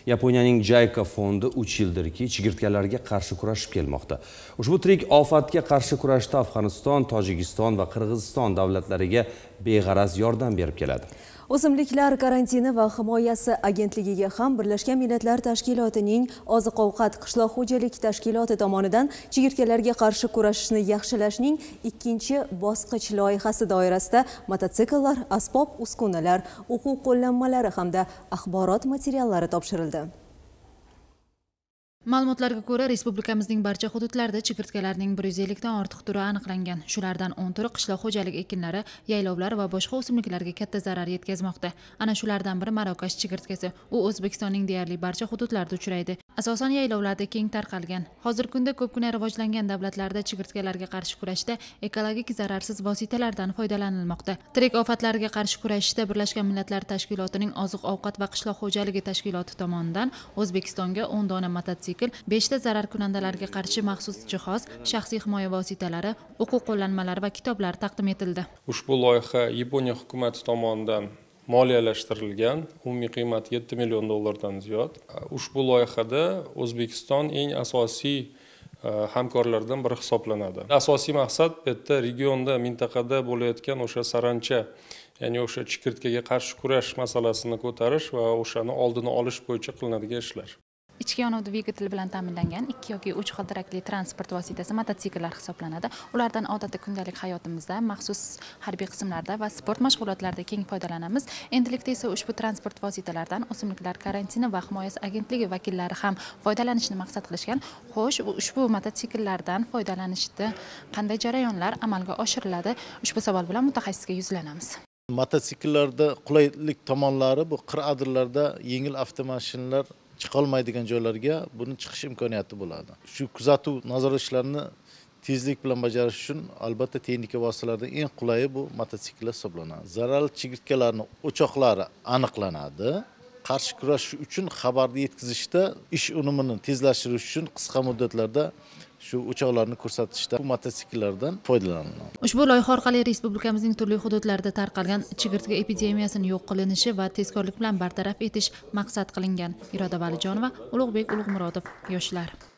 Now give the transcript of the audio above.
Yaponiyaning JICA fondi 3 yildirki chigirtkalarga qarshi kurashib kelmoqda. Ushbu tirik ofatga qarshi kurashda Afg'oniston, Tojikiston va Qirg'iziston davlatlariga beg'araz yordam berib keladi. O'simliklar karantini va himoyasi agentligiga ham Birlashgan Millatlar Tashkilotining Oziq-ovqat qishloq xo'jalik tashkiloti tomonidan chigirtkalarga qarshi kurashishni yaxshilashning ikkinchi bosqich loyihasi doirasida mototsikllar, asbob-uskunalar, o'quv qo'llanmalari hamda axborot materiallari topshirildi. Ma'lumotlarga ko'ra, respublikamizning barcha hududlarida chigirtkalarning 150 dan ortiq turi aniqlangan. Shulardan 10 turi qishloq xo'jalik ekinlari, yaylovlar va boshqa o'simliklarga katta zarar yetkazmoqda. Ana shulardan biri Marokash chigirtkasi. U O'zbekistonning deyarli barcha hududlarida uchraydi. Asosan yaylovlarda keng tarqalgan. Hozirgi kunda ko'pgina rivojlangan davlatlarda chigirtkalarga qarshi kurashda ekologik zararsiz vositalardan foydalanilmoqda. Tirik ofatlarga qarshi kurashishda Birlashgan Millatlar Tashkilotining Oziq-ovqat va qishloq xo'jaligi tashkiloti tomonidan O'zbekistonga 10 dona mototsikl, 5 ta zararkunandalarga qarshi maxsus jihoz, shaxsiy himoya vositalari, o'quv qo'llanmalari va kitoblar taqdim etildi. Ushbu loyiha Yaponiya hukumati tomonidan moliyalashtirilgan, umumiy qiymati 7 million dollardan ziyod. Ushbu loyihada O'zbekiston eng asosiy hamkorlardan biri hisoblanadi. Asosiy maqsad bu yerda regionda, mintaqada bo'layotgan o'sha sarancha, ya'ni o'sha chigirtkaga qarshi kurash masalasini ko'tarish va o'shani oldini olish bo'yicha qilinadigan ishlar. Ichki yonuvchi dvigatel bilan ta'minlangan 2 yoki 3 g'ildirakli transport vositasi mototsikllar hisoblanadi. Ulardan odatda kundalik hayotimizda, maxsus harbiy qismlarda va sport mashg'ulotlarida keng foydalanamiz. Endilikda esa ushbu transport vositalaridan O'simliklar karantini va himoyasi agentligi vakillari ham foydalanishni maqsad qilishgan. Xo'sh, ushbu mototsikllardan foydalanishda qanday jarayonlar amalga oshiriladi? Ushbu savol bilan mutaxassisga yuzlanamiz. Mototsikllarda qulaylik tomonlari bu qir adirlarda yengil avtomashinalar chiqolmaydigan joylarga buni chiqish imkoniyati bo'ladi. Shu kuzatuv nazorat ishlarini tezlik bilan bajarish uchun albatta texnika vositalardan eng qulayi bu mototsikllar hisoblanadi. Zararli chigirtkalarning o'choqlari aniqlanadi. Qarshi kurash uchun xabarni yetkazishda ish unumini tezlashtirish uchun qisqa muddatlarda shu o'choqlarni ko'rsatishda bu mototsikllardan foydalaniladi. Ushbu loyiha orqali respublikamizning turli hududlarida tarqalgan chigirtka epidemiyasini yo'q qilinishi va tezkorlik bilan bartaraf etish maqsad qilingan. Iroda Valijonova, Ulug'bek Ulug'murodov, yoshlar.